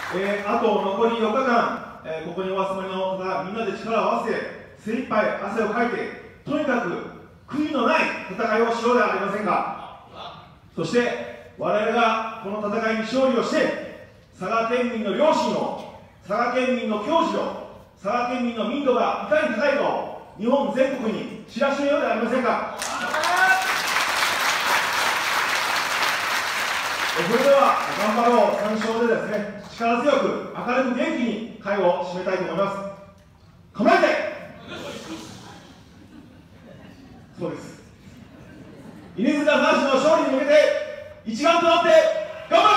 あと残り4日間、ここにお集まりの方、みんなで力を合わせて、精一杯汗をかいて、とにかく悔いのない戦いをしようではありませんか。そして、我々がこの戦いに勝利をして、佐賀県民の良心を、佐賀県民の矜持を、佐賀県民の民度がいかに高いかを、日本全国に知らしめようではありませんか。それでは頑張ろう参照でですね、力強く明るく元気に会を締めたいと思います。構えて。そうです。犬塚男子の勝利に向けて一丸となって頑張ろう。